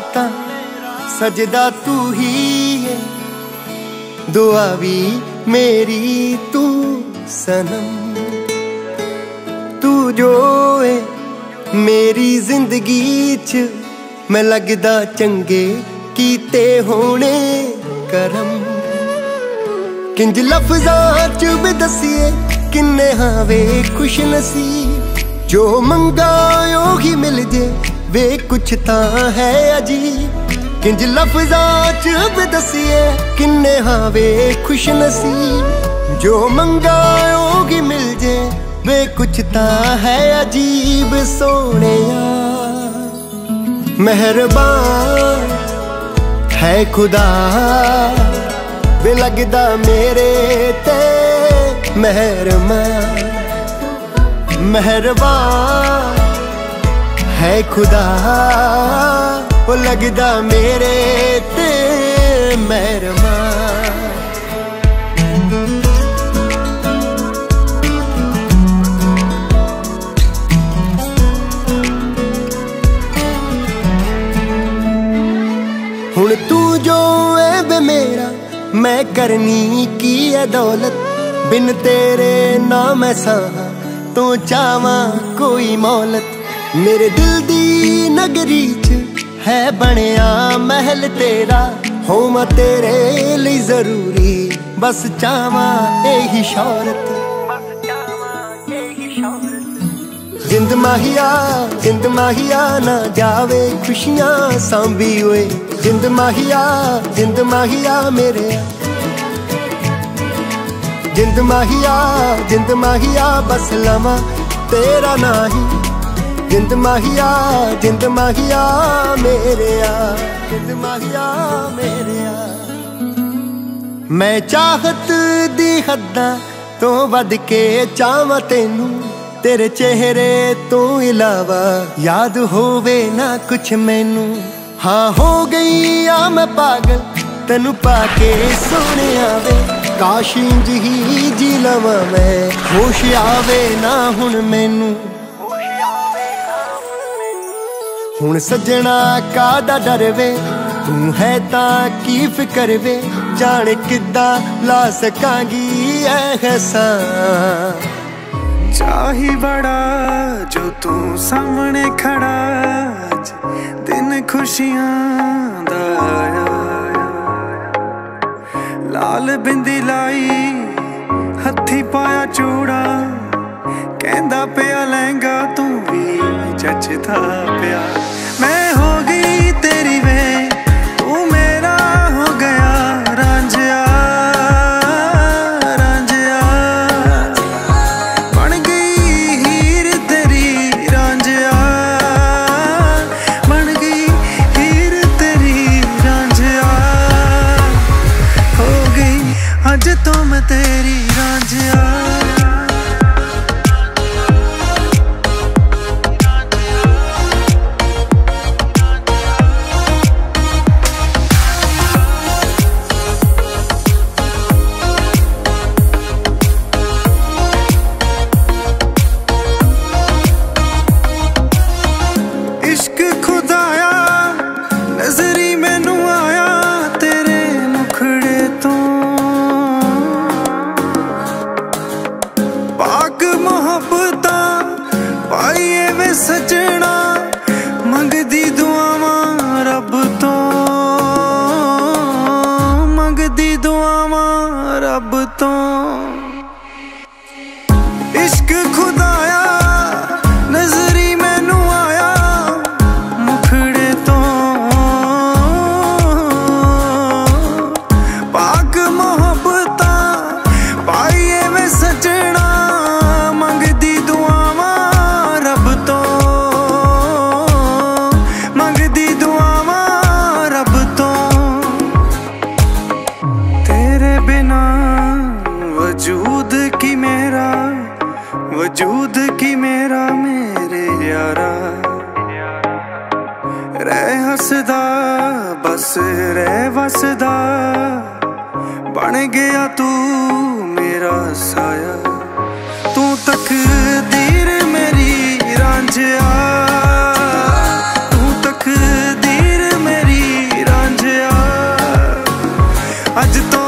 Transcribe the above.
तां सजदा तू ही है, दुआ भी मेरी तू सनम। तू जो है मेरी जिंदगी च, मैं लगदा चंगे कीते होने करम। किंज लफ्ज़ां च भी दसिए किन्ने हावे खुश नसीब, जो मंगा ही मिल जे वे कुछ तां है अजीब। किंज लफ्ज़ां च भी दसिए किन्ने हावे खुश नसीब, जो मंगा ही मिल जे वे कुछ तां है अजीब। सोहणिया मेहरबान है खुदा, वे लगदा मेरे ते मेहरबान। मेहरबान है खुदा, वो लगदा मेरे ते मेहरबान। हुण तू जो है वे मेरा, मैं करनी की है दौलत। बिन तेरे ना मैं सां तो चावा कोई मौलत। मेरे दिल दी नगरी च है बनिया महल तेरा, होवां तेरे लिए जरूरी बस चावा यही शौहरत। जिंद माहिया ना जावे खुशियां सांभी हुए। जिंद माहिया मेरे, जिंद माहिया बस लवा तेरा नाही। जिंद माहिया मेरे आ, जिंद माहिया मेरे आ। मैं चाहत दी हद्दां तो वध के चाहवां तैनू, तेरे चेहरे तो इलावा याद होवे ना कुछ मैनू। हाँ हो गई आ मैं पागल तेनू पाके सोने आवे, काश इंज ही जी लवां मैं होश आवे ना हुण मैनू। हुण सजना कादा डर वे, तू है तां की फिकर वे। जाने किद्दां ला सकांगी एहसान। चाही बड़ा जो तू सामने खड़ा, दिन खुशियां दा आया। लाल बिंदी लाई हथी पाया चूड़ा, कहंदा पिया लहंगा तू भी जचदा पिया। मैं हो गई तेरी वे, तू मेरा हो गया रांझिया। आज तो मैं तेरी रांझिया। इश्क खुदाया नजरी मैनू आया तेरे मुखड़े तो, पाइए वे सजना मंगदी दुआवां रब तो, मंगदी दुआवां रब तो। इश्क खुदाया नजरी मैनू आया मुखड़े तो, पाक मोहब्बतां पाइए वे सजना मंगदी दुआवां रब तो, मंगदी दुआवां रब तो। तेरे बिना वजूद की मेरा, वजूद की मेरा मेरे यारा। रह हसदा बस रह वसदा, बन गया तू मेरा साया। तू तकदीर मेरी रांझिया, तू तकदीर मेरी अज तो